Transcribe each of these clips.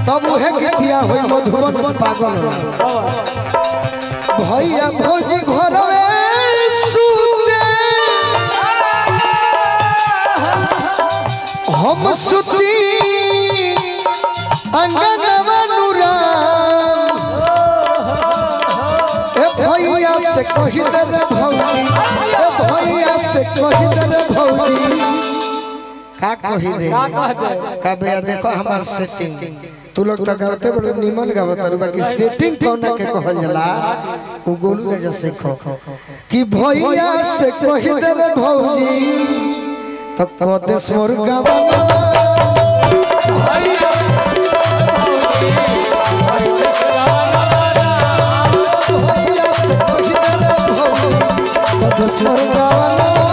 तब उहे गीतिया होई मधुबन पागल भैया भौजी घर में सुते हम सुती अंगनवा नुरा ए भैया से कही दे रे भौजी ए भैया से कही दे रे भौजी का कही दे का भैया देखो हमार सेटिंग तू लोग तो गाते बड़े निमन गावत बाकी सेटिंग कौन के कहल जाला वो गोलू के जैसे सीखो कि भैया से कही दे रे भौजी तब तो देश मोर गावा भैया से कही दे रे भौजी देश मोर गावा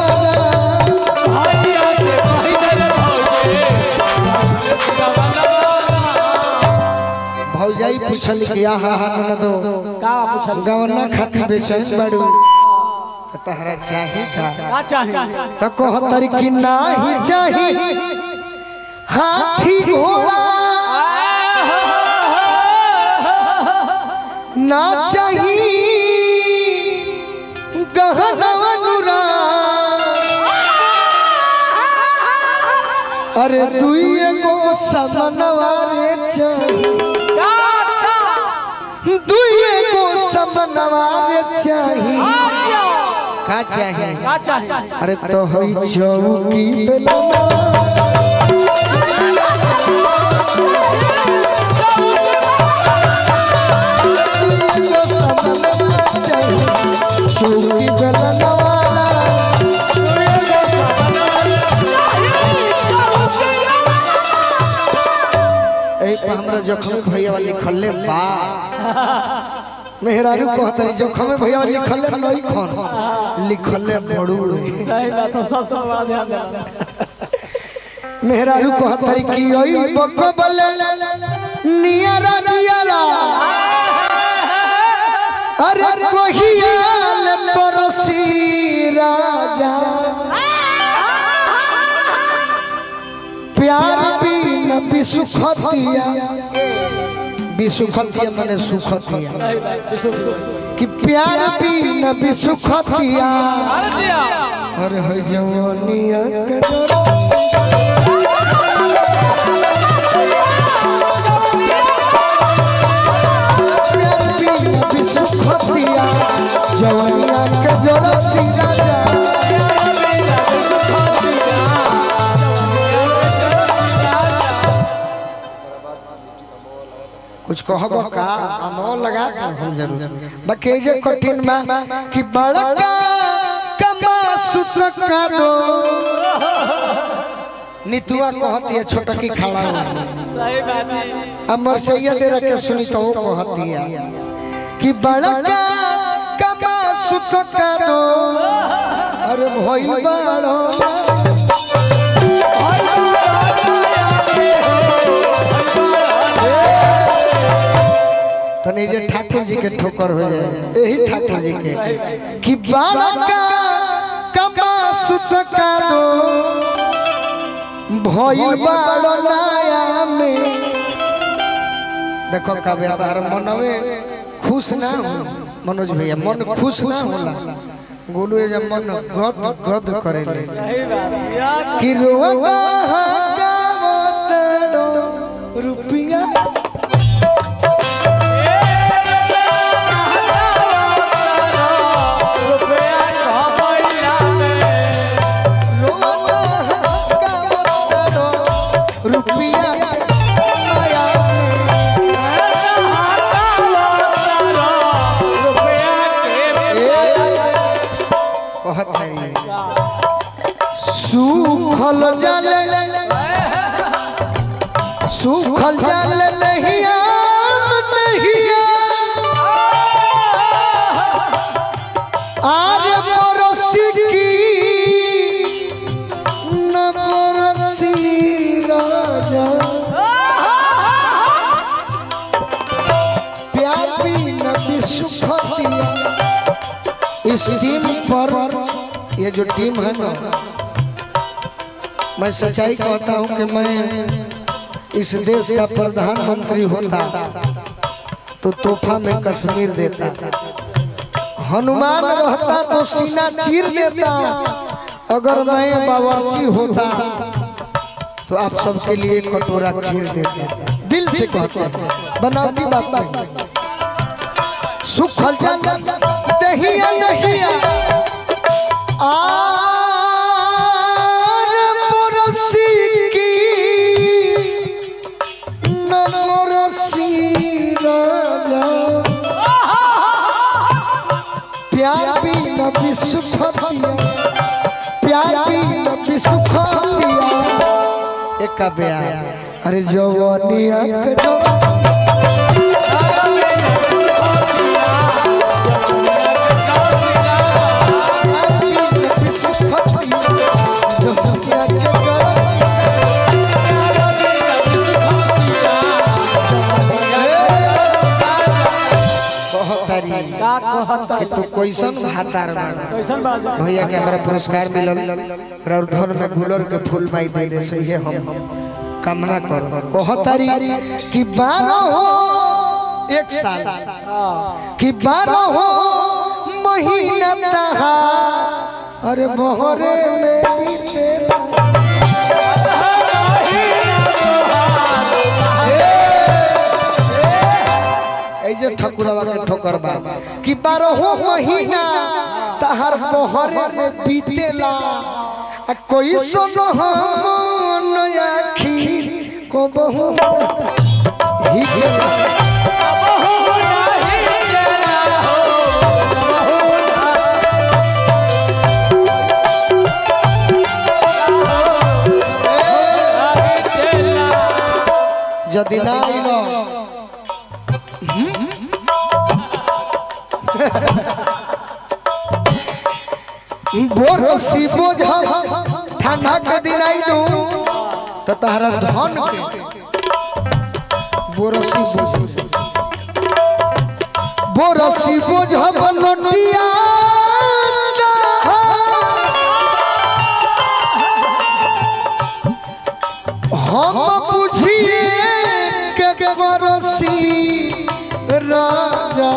भौजाई पूछल कि आहा हा न दो का पूछल गवना खाती बेचैन बाड़ू त तहरा चाही का चाही त कहतर कि नाही चाही हाथी घोड़ा ना चाही गहनवा नुरा अरे दुइए को समनवा रे चाही दुइए को समनवा रे चाही का चाही अरे तो हई चौकी बेलना चौकी बेलना हमरा जखम भैया वाली खल्ले बा मेहरारू कहतरी जखम भैया वाली खल्ले नहीं खन लिखले बड़ू सही बात है सब तो बड़ा ध्यान दे मेहरारू कहतरी कि ओई बको बले नियारा नियारा अरे कोहियाल परसी राजा प्यार भी न बिसुखतिया बिसुखतिया माने सुखतिया कि प्यार भी न बिसुखतिया अरे हो जवानिया प्यार भी न बिसुखतिया जवानिया के जरसी राजा कुछ कहबो का अमोल लगा हम जरूर बाकी जे कठिन बा कि बड़का कमा सुत का दो नितुआ कहती है छोटा की खड़ा हो सही बात है अमर सैया दे रखे सुनी तो कहती है कि बड़का कमा सुत का दो अरे भइल बाड़ो तने जे ठाकुर जी के ठोकर हो जाए यही ठाकुर जी के कि बड़का कमा सुत का दो भइल बाड़ो नया में देखो का व्यापार मनवे खुश ना हो मनोज भैया मन खुश ना होला गोलू जब मन गद गद करे ले कि रोवा गावतड़ो रुपया सूखल जल सूखल जल नहिया नहिया आज बरसी की न बरसी राजा प्यार भी न बिसुखतिया इस टीम पर ये जो टीम है ना मैं सच्चाई कहता हूँ कि मैं इस देश का प्रधानमंत्री होता तो तोहफा में कश्मीर देता, हनुमान रहता तो सीना चीर देता, अगर मैं बावर्ची होता तो आप सबके लिए कटोरा खीर देता। दिल से कहते हैं, बनावटी बात नहीं। सुखल जल दहिया दहिया आर मोरसी की न मोरसी राजा, प्यार भी न सुख दिया, प्यार भी न सुख दिया। एक ब्याह अरे जवानिया के तो कैसन भातार भैया के हमारा पुरस्कार मिलल और धन में गुलर के फूल माई दे दे से हम कामना कर कहतारी कि 12 हो एक साल कि 12 हो महीना तहा अरे बहरे में ऐसे ठकुरवा के ठोकर बा कि 12 महीना तहार बहरे में बीतेला, कोई सुनो हम आखिर को बहु ही जदि ना आइलो बोरसी बोझ ठंडा के दिन आइलू तो तहरा धन के बोरसी बोझ बनटिया हम बुझिए के बोरसी राजा,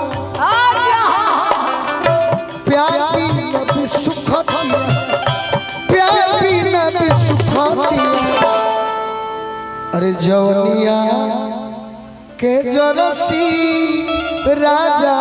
प्यार भी न सुख दिया, प्यार भी न सुख दिया। अरे जवनिया के जरसी राजा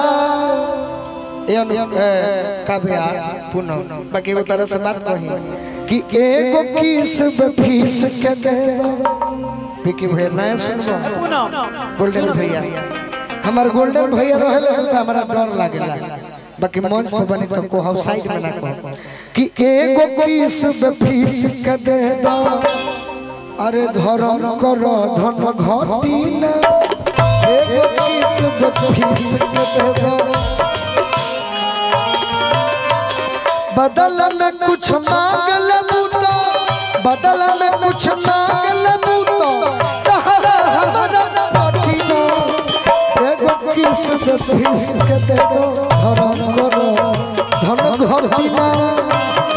काव्या पुनः बाकी वो तरह से बात कही कि एगो किस फीस के दे दो विकी भैया नया सुनबो गोल्डन भैया हमार गोल्डन भैया रहले तो हमरा डर लागेला, बाकी मंच पर बनी तो को हम साइड में ना कह कि एगो किस फीस के दे दो अरे धर्म करो धन घटी ना, एगो किस फीस के दे दो बदल में कुछ मांग लेबू तो बदल में कुछ मांग लेबू तो तहरा हमरा घटी ना, एगो किस फीस के दे दो धर्म करो धन घटी ना।